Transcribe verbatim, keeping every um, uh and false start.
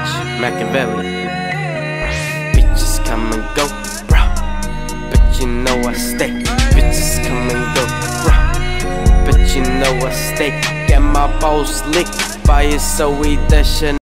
bitch, Machiavelli. Bitches come and go, bro, but you know I stay. Bitches come and go, bro, but you know I stay. Get my balls licked by a so we that shit.